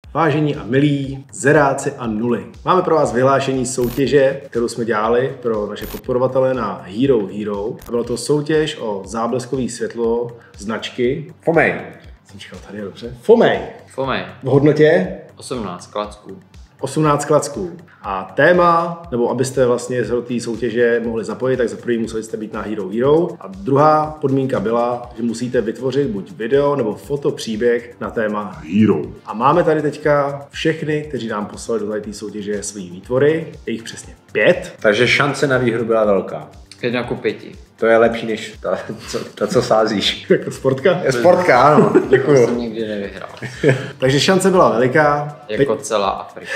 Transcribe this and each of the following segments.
Vážení a milí zeráci a nuly, máme pro vás vyhlášení soutěže, kterou jsme dělali pro naše podporovatele na Hero Hero. A bylo to soutěž o zábleskový světlo značky Fomej. Jsem čekal tady, dobře. Fomej. V hodnotě 18 klacků. 18 klacků. A téma, nebo abyste vlastně z té soutěže mohli zapojit, tak za první museli jste být na Hero Hero. A druhá podmínka byla, že musíte vytvořit buď video nebo fotopříběh na téma Hero. A máme tady teďka všechny, kteří nám poslali do té soutěže svý výtvory. Je jich přesně 5. Takže šance na výhru byla velká. 1:5. To je lepší než ta co sázíš. Jako sportka? Je sportka, ano. To Děkuju. jsem nikdy nevyhrál. Takže šance byla veliká. Jako celá Afrika.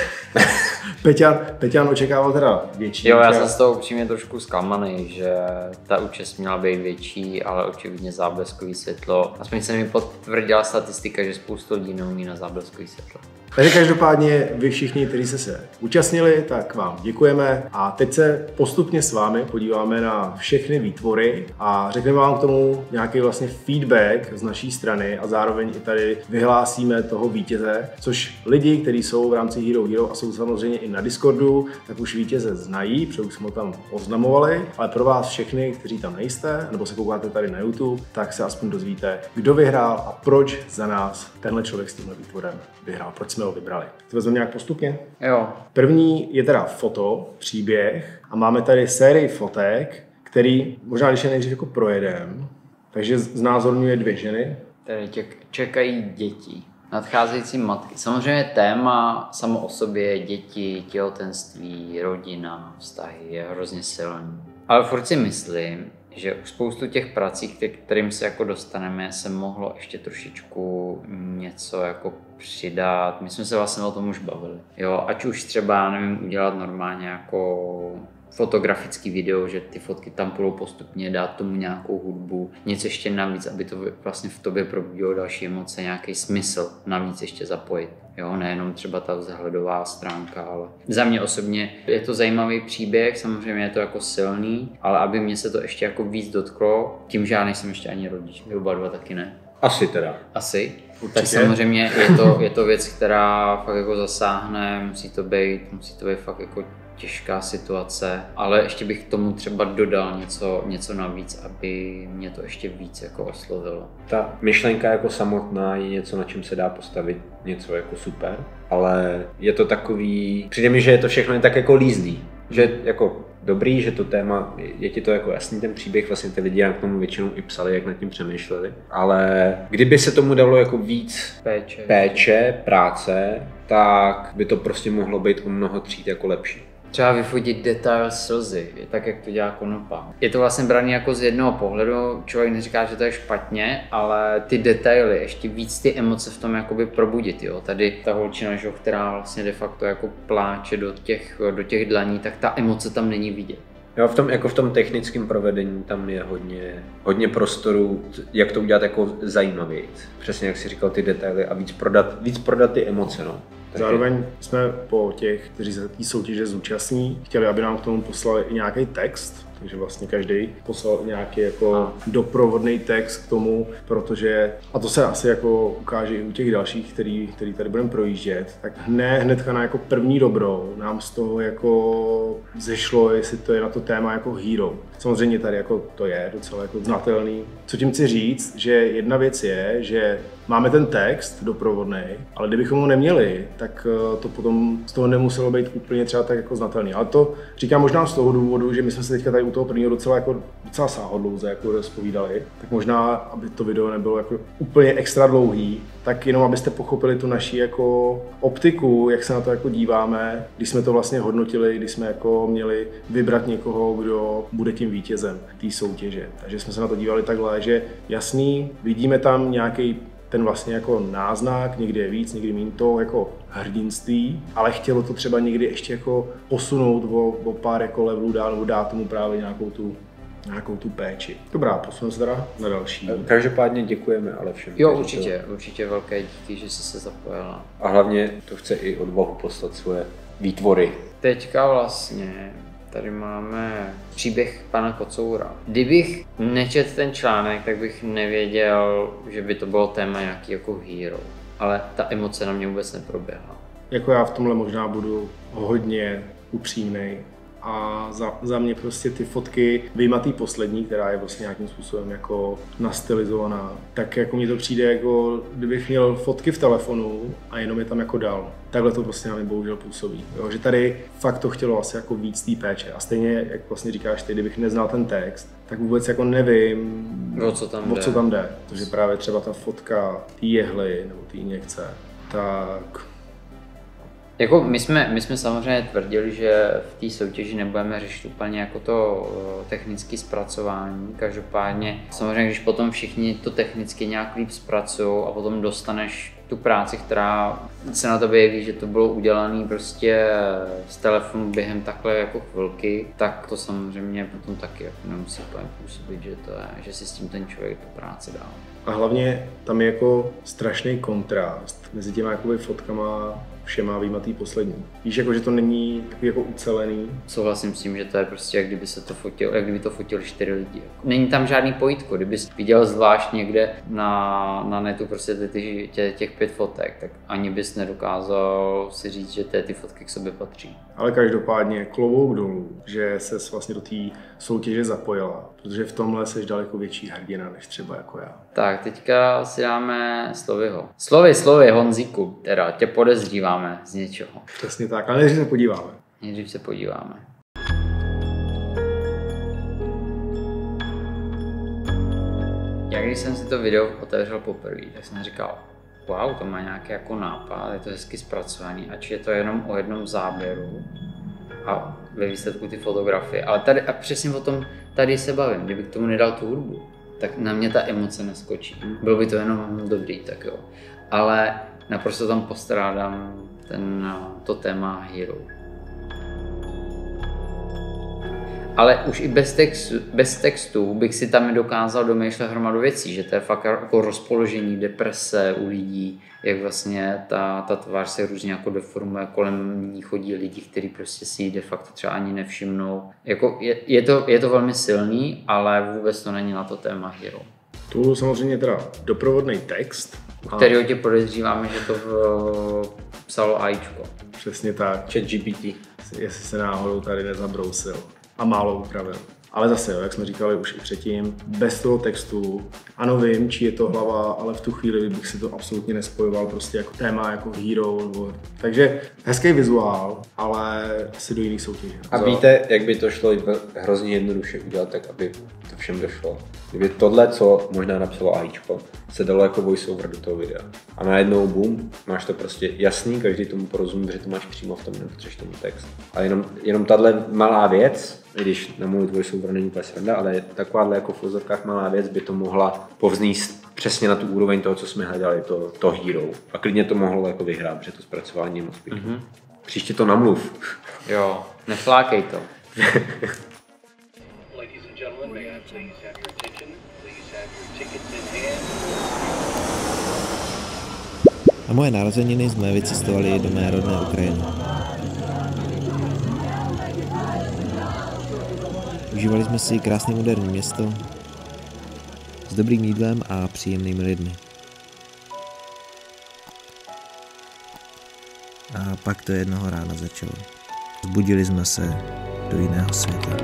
Peťan očekával teda větší. Jo, já jsem z toho upřímně trošku zklamaný, že ta účast měla být větší, ale očividně zábleskový světlo. Aspoň se mi potvrdila statistika, že spoustu lidí neumí na zábleskový světlo. Takže každopádně vy všichni, kteří jste se účastnili, tak vám děkujeme a teď se postupně s vámi podíváme na všechny výtvory a řekneme vám k tomu nějaký vlastně feedback z naší strany a zároveň i tady vyhlásíme toho vítěze, což lidi, kteří jsou v rámci Hero Hero a jsou samozřejmě i na Discordu, tak už vítěze znají, protože už jsme ho tam oznamovali, ale pro vás všechny, kteří tam nejste, nebo se koukáte tady na YouTube, tak se aspoň dozvíte, kdo vyhrál a proč za nás tenhle člověk s tímhle výtvorem vyhrál, proč jsme ho vybrali. To vezmeme nějak postupně? Jo. První je teda příběh a máme tady sérii fotek, který možná když je nejdřív jako projedem, takže znázorňuje 2 ženy. Tady čekají děti. Nadcházející matky. Samozřejmě téma samo o sobě, děti, těhotenství, rodina, vztahy je hrozně silný. Ale furt si myslím, že u spoustu těch prací, kterým se jako dostaneme, se mohlo ještě trošičku něco jako přidat. My jsme se vlastně o tom už bavili. Jo, ať už třeba, nevím, udělat normálně jako fotografický video, že ty fotky tam půjdou postupně, dát tomu nějakou hudbu, něco ještě navíc, aby to vlastně v tobě probudilo další emoce, nějaký smysl navíc ještě zapojit. Jo, nejenom třeba ta vzhledová stránka, ale za mě osobně je to zajímavý příběh, samozřejmě je to jako silný, ale aby mě se to ještě jako víc dotklo, tím, že já nejsem ještě ani rodič, my oba dva taky ne. Asi teda. Asi. Určitě. Tak samozřejmě je to věc, která fakt jako zasáhne, musí to být fakt jako těžká situace, ale ještě bych k tomu třeba dodal něco navíc, aby mě to ještě víc jako oslovilo. Ta myšlenka jako samotná je něco, na čem se dá postavit něco jako super, ale je to takový, přijde mi, že je to všechno tak jako lízlý, že jako dobrý, že to téma, je ti to jako jasný ten příběh, vlastně ty lidi k tomu většinou i psali, jak nad tím přemýšleli, ale kdyby se tomu dalo jako víc péče, práce, tak by to prostě mohlo být o mnoho tříd jako lepší. Třeba vyfotit detail slzy, tak jak to dělá Konopa. Je to vlastně braný jako z jednoho pohledu, člověk neříká, že to je špatně, ale ty detaily, ještě víc ty emoce v tom jakoby probudit, jo. Tady ta holčina, že, která vlastně de facto jako pláče do těch dlaní, tak ta emoce tam není vidět. Jo, v tom technickém provedení tam je hodně prostoru, jak to udělat jako zajímavěji. Přesně jak jsi říkal, ty detaily a víc prodat ty emoce, no. Zároveň jsme po těch, kteří se té soutěže zúčastní, chtěli, aby nám k tomu poslali i nějaký text, takže vlastně každý poslal nějaký jako doprovodný text k tomu, protože, a to se asi jako ukáže i u těch dalších, který tady budeme projíždět, tak hnedka na jako první dobrou nám z toho jako zešlo, jestli to je na to téma jako Hero. Samozřejmě tady jako to je docela jako znatelný. Co tím chci říct, že jedna věc je, že máme ten text doprovodný, ale kdybychom ho neměli, tak to potom z toho nemuselo být úplně třeba tak jako znatelný. Ale to říkám možná z toho důvodu, že my jsme se teďka tady u toho prvního docela sáhodlouze jako rozpovídali, tak možná, aby to video nebylo jako úplně extra dlouhý, tak jenom abyste pochopili tu naši jako optiku, jak se na to jako díváme, když jsme to vlastně hodnotili, když jsme jako měli vybrat někoho, kdo bude tím vítězem té soutěže. Takže jsme se na to dívali takhle, že jasný, vidíme tam nějaký ten vlastně jako náznak, někdy je víc, někdy méně to jako hrdinství, ale chtělo to třeba někdy ještě jako posunout o pár jako levelů dál, nebo dát tomu právě nějakou tu péči. Dobrá, posuneme se teda na další. Každopádně děkujeme ale všem. Jo, určitě velké díky, že jsi se zapojila. A hlavně to chce i odvahu poslat svoje výtvory. Teďka vlastně tady máme příběh pana Kocoura. Kdybych nečetl ten článek, tak bych nevěděl, že by to bylo téma nějaký jako Hero. ale ta emoce na mě vůbec neproběhla. Jako já v tomhle možná budu hodně upřímnej. A za mě prostě ty fotky, vyjma tý poslední, která je vlastně nějakým způsobem jako nastylizovaná, tak jako mně to přijde jako kdybych měl fotky v telefonu a jenom je tam jako dal. Takhle to prostě na mě bohužel působí. Jo, že tady fakt to chtělo asi jako víc té péče. A stejně, jak vlastně říkáš ty, kdybych neznal ten text, tak vůbec jako nevím, o co tam jde. Protože právě třeba ta fotka té jehly nebo té injekce, tak... Jako my jsme samozřejmě tvrdili, že v té soutěži nebudeme řešit úplně jako to technické zpracování. Každopádně samozřejmě, když potom všichni to technicky nějak líp zpracují a potom dostaneš tu práci, která se na tobě jeví, že to bylo udělané prostě z telefonu během takhle jako chvilky, tak to samozřejmě potom taky jako nemusí úplně působit, že si s tím ten člověk tu práci dá. A hlavně tam je jako strašný kontrast mezi těma jakoby fotkama všema vyjma tý poslední. Víš, jako, že to není takový jako ucelený. Souhlasím s tím, že to je prostě, jak kdyby to fotili 4 lidi. Není tam žádný pojítko, kdybys viděl zvlášť někde na netu prostě těch 5 fotek, tak ani bys nedokázal si říct, že ty fotky k sobě patří. Ale každopádně klobouk dolů, že ses vlastně do té soutěže zapojila, protože v tomhle seš daleko větší hrdina než třeba jako já. Tak, teďka si dáme Slovyho. Slovy, Honzíku, teda tě podezříváme z něčeho. Přesně tak, ale nejdřív se podíváme. Nejdřív se podíváme. Já když jsem si to video otevřel poprvé, tak jsem říkal, wow, to má nějaký jako nápad, je to hezky zpracovaný, ač je to jenom o jednom záběru a ve výsledku ty fotografie. Ale tady, a přesně o tom tady se bavím, kdyby k tomu nedal tu hudbu, tak na mě ta emoce neskočí. Bylo by to jenom dobrý, tak jo. Ale naprosto tam postrádám to téma hero. Ale už i bez textu bych si tam dokázal domýšlet hromadu věcí, že to je fakt jako rozpoložení, deprese u lidí, jak vlastně ta tvář se různě jako deformuje, kolem ní chodí lidi, kteří prostě si ji de facto třeba ani nevšimnou. Jako je to velmi silný, ale vůbec to není na to téma hero. Tu samozřejmě teda doprovodný text. Kterýho tě podezříváme, že to psalo AIčko. Přesně tak. ChatGPT. Jestli se náhodou tady nezabrousil a málo upravil. Ale zase, jo, jak jsme říkali už i předtím, bez toho textu, ano vím, čí je to hlava, ale v tu chvíli bych si to absolutně nespojoval prostě jako téma, jako hero. Takže hezký vizuál, ale asi do jiných soutěží. A víte, jak by to šlo hrozně jednoduše udělat, tak aby to všem došlo. Kdyby tohle, co možná napsalo AIčko, se dalo jako voiceover do toho videa. A najednou boom, máš to prostě jasný, každý tomu porozumí, že to máš přímo v tom, nepotřebuješ tomu text. A jenom tahle malá věc, i když namluvit voiceover není úplně sranda, ale takováhle jako v úzorkách malá věc by to mohla povznést přesně na tu úroveň toho, co jsme hledali, to hero. A klidně to mohlo jako vyhrát, protože to zpracování je moc pěkné. Mm-hmm. Příště to namluv. Jo, neflákej to. Na moje narozeniny jsme vycestovali do mé rodné Ukrajiny. Užívali jsme si krásné moderní město s dobrým jídlem a příjemnými lidmi. A pak to jednoho rána začalo. Zbudili jsme se do jiného světa.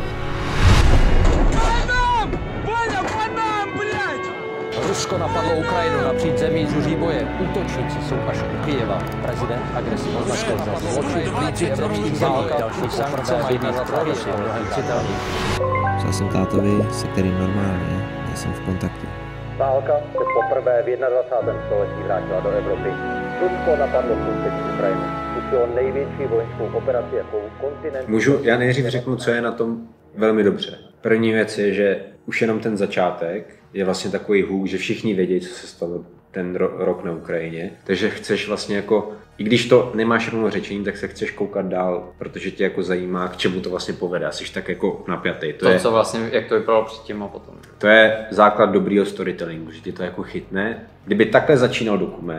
Rusko napadlo Ukrajinu, napříč zemí zuří boje. Útočníci jsou až u Kyjeva. Prezident agresivně označil za zločin v lídři evropských válka. Další sankce mají být prověřit mnohem citelnější. Psal jsem tátovi, se kterým normálně nejsem v kontaktu. Válka se poprvé v 21. století vrátila do Evropy. Rusko napadlo sousední Ukrajinu. Pustilo největší vojenskou operaci jakou kontinent. Já nejdřív řeknu, co je na tom velmi dobře. První věc je, že už jenom ten začátek je vlastně takový hook, že všichni vědí, co se stalo ten rok na Ukrajině. Takže chceš vlastně jako, i když to nemáš rovnou řečení, tak se chceš koukat dál, protože tě jako zajímá, k čemu to vlastně povede. Jsi tak jako napjatý. Co vlastně, jak to vypadalo předtím a potom. To je základ dobrýho storytellingu, že ti to jako chytne. Kdyby takhle začínal dokument,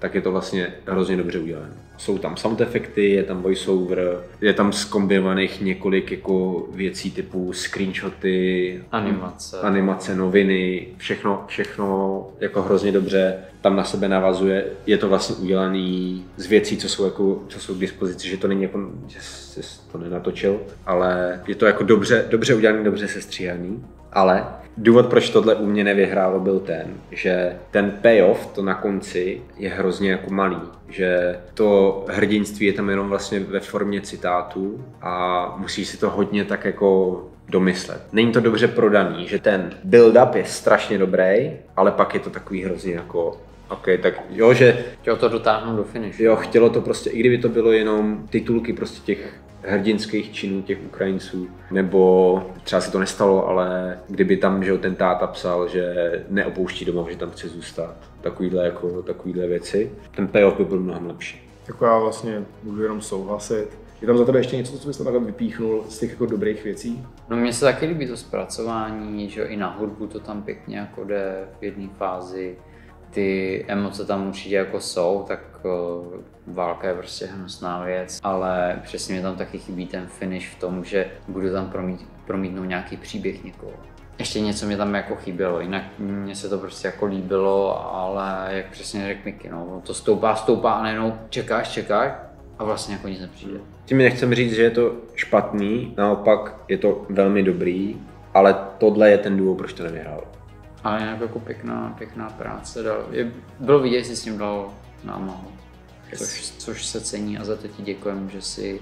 tak je to vlastně hrozně dobře udělané. Jsou tam sound efekty, je tam voiceover, je tam zkombinovaných několik jako věcí typu screenshoty, animace, noviny, všechno jako hrozně dobře tam na sebe navazuje. Je to vlastně udělaný z věcí, co jsou k dispozici, že to není jako, že jsi to nenatočil, ale je to jako dobře udělaný, dobře sestříhaný. Ale důvod, proč tohle u mě nevyhrálo, byl ten, že ten payoff, to na konci, je hrozně jako malý. Že to hrdinství je tam jenom vlastně ve formě citátu a musí si to hodně tak jako domyslet. Není to dobře prodaný, že ten build-up je strašně dobrý, ale pak je to takový hrozně jako OK, tak jo, že... Chtělo to dotáhnout do finishu. Jo, chtělo to prostě, i kdyby to bylo jenom titulky prostě těch hrdinských činů těch Ukrajinců, nebo třeba se to nestalo, ale kdyby tam, že ten táta psal, že neopouští domov, že tam chce zůstat, takovýhle věci, ten payoff by byl mnohem lepší. Tak já vlastně budu jenom souhlasit. Je tam za tebe ještě něco, co bys tam takhle vypíchnul z těch jako dobrých věcí? No mně se taky líbí to zpracování, že i na hudbu to tam pěkně jako jde v jedné fázi. Ty emoce tam určitě jako jsou, tak válka je prostě hnusná věc, ale přesně mi tam taky chybí ten finish v tom, že budu tam promítnout nějaký příběh někoho. Ještě něco mě tam jako chybělo, jinak mně se to prostě jako líbilo, ale jak přesně řekl Miky, no, to stoupá a najednou čekáš a vlastně jako nic nepřijde. Tím nechcem říct, že je to špatný, naopak je to velmi dobrý, ale tohle je ten důvod, proč to nevyhrálo. Ale jinak jako pěkná práce, bylo vidět, že jsi s tím dal námahu, což se cení a za to ti děkujem, že jsi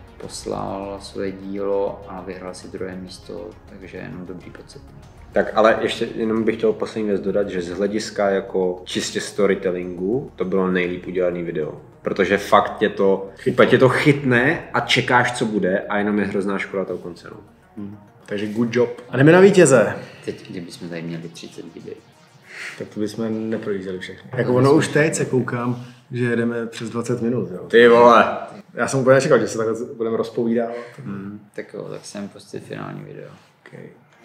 poslal své dílo a vyhrál si 2. místo, takže jenom dobrý pocit. Tak ale ještě jenom bych chtěl poslední věc dodat, že z hlediska jako čistě storytellingu to bylo nejlíp udělané video. Protože fakt tě to chytne a čekáš, co bude a jenom je hrozná škoda toho konce. Takže good job. A jdeme na vítěze. Teď, kdybychom tady měli 30 videí. Tak to bychom neprojížděli všechny. Jako ono už teď se koukám, že jedeme přes 20 minut. Jo. Ty vole! Já jsem úplně nečekal, že se takhle budeme rozpovídat. Tak jo, tak jsem pustit finální video. Okay.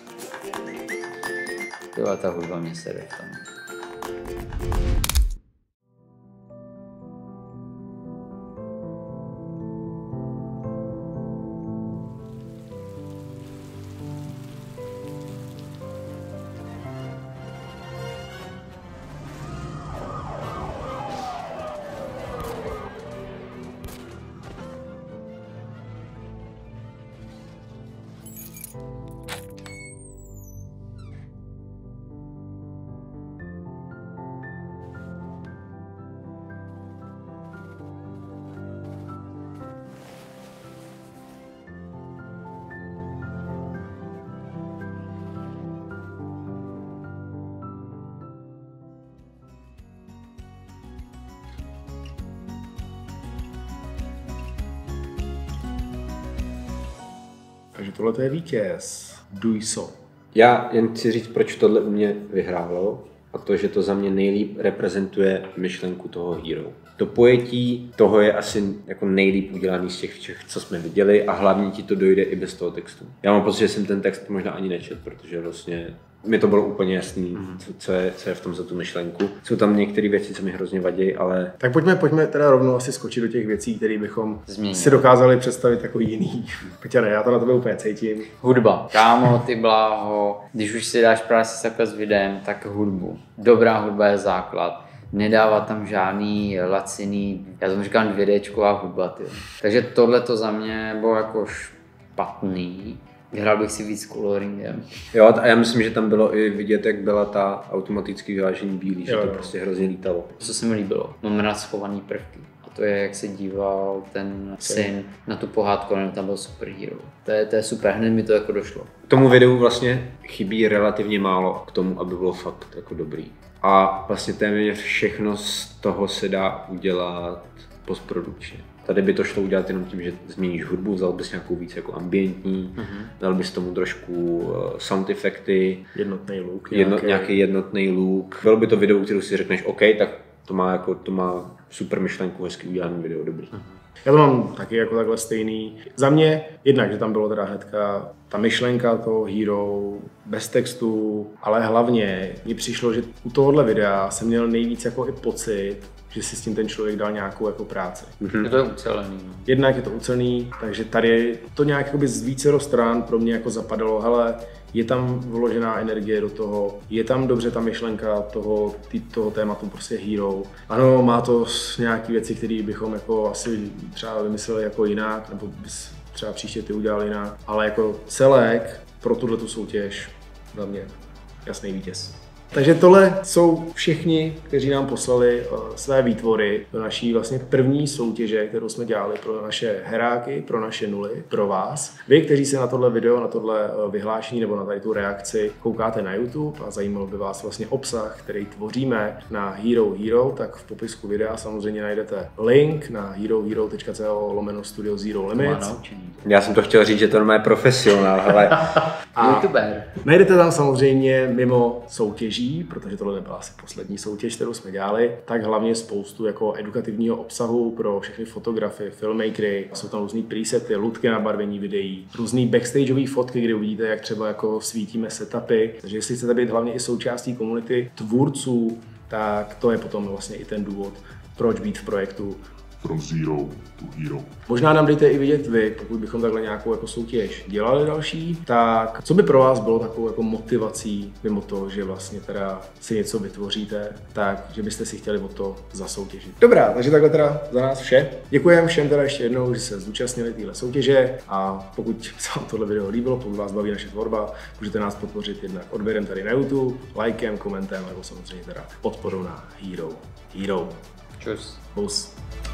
Tyhle, ta hudba mě sere v tom. Takže tohle je vítěz. Duiso. Já jen chci říct, proč tohle u mě vyhrálo, a to, že to za mě nejlíp reprezentuje myšlenku toho hero. To pojetí toho je asi jako nejlíp udělaný z těch všech, co jsme viděli, a hlavně ti to dojde i bez toho textu. Já mám pocit, že jsem ten text možná ani nečetl, protože vlastně mi to bylo úplně jasný, co je v tom za tu myšlenku. Jsou tam některé věci, co mi hrozně vadí, ale... Tak pojďme teda rovnou asi skočit do těch věcí, které bychom si dokázali představit jako jiný. Peťane, já to na tebe úplně cítím. Hudba. Kámo, ty bláho, když už si dáš práci takhle s videem, tak hudbu. Dobrá hudba je základ. Nedává tam žádný laciný, já tomu říkám 2Dčková hudba, ty. Takže tohle to za mě bylo jako špatný. Hrál bych si víc coloringem. Jo, a já myslím, že tam bylo i vidět, jak byla ta automatické vyvážení bílý, že to prostě hrozně lítalo. Co se mi líbilo, mám rád schovaný prvky. A to je, jak se díval ten syn na tu pohádku, ale tam byl superhero. To je super, hned mi to jako došlo. Tomu videu vlastně chybí relativně málo k tomu, aby bylo fakt jako dobrý. A vlastně téměř všechno z toho se dá udělat postprodukčně. Tady by to šlo udělat jenom tím, že změníš hudbu, vzal bys nějakou víc jako ambientní, dal bys tomu trošku sound efekty, jednotný look, nějaký jednotný look. Bylo by to video, kterou si řekneš OK, tak to má super myšlenku, hezky udělaný video, dobrý. Já to mám taky jako takhle stejný. Za mě jednak, že tam bylo teda hnedka ta myšlenka toho hero, bez textu, ale hlavně mi přišlo, že u tohohle videa jsem měl nejvíc jako i pocit, že si s tím ten člověk dal nějakou jako práci. Je to ucelený. No. Jednak je to ucelený, takže tady to nějak jakoby z vícero stran pro mě jako zapadalo, hele, je tam vložená energie do toho, je tam dobře ta myšlenka toho tématu prostě Hero. Ano, má to nějaké věci, které bychom jako asi třeba vymysleli jako jinak, nebo bys třeba příště ty udělal jinak, ale jako celek pro tuhletu soutěž za mě jasný vítěz. Takže tohle jsou všichni, kteří nám poslali své výtvory do naší vlastně první soutěže, kterou jsme dělali pro naše heráky, pro naše nuly, pro vás. Vy, kteří se na tohle video, na tohle vyhlášení nebo na tady tu reakci koukáte na YouTube a zajímal by vás vlastně obsah, který tvoříme na Hero, tak v popisku videa samozřejmě najdete link na herohero.co/Studio Zero Limits. Já jsem to chtěl říct, že to je profesionál, ale... YouTuber. Najdete tam samozřejmě mimo soutěží, protože tohle nebyla asi poslední soutěž, kterou jsme dělali, tak hlavně spoustu jako edukativního obsahu pro všechny fotografy, filmmakery. Jsou tam různý presety, lutky na barvení videí, různý backstageové fotky, kde uvidíte, jak třeba jako svítíme setupy. Takže jestli chcete být hlavně i součástí komunity tvůrců, tak to je potom vlastně i ten důvod, proč být v projektu From Zero to Hero. Možná nám dejte i vidět vy, pokud bychom takhle nějakou jako soutěž dělali další, tak co by pro vás bylo takovou jako motivací, mimo to, že vlastně teda si něco vytvoříte, tak že byste si chtěli o to zasoutěžit. Dobrá, takže takhle teda za nás vše. Děkujeme všem teda ještě jednou, že se zúčastnili téhle soutěže a pokud se vám tohle video líbilo, pokud vás baví naše tvorba, můžete nás podpořit jednak odběrem tady na YouTube, lajkem, komentem nebo samozřejmě teda podporou na Hero. Čus. Bus.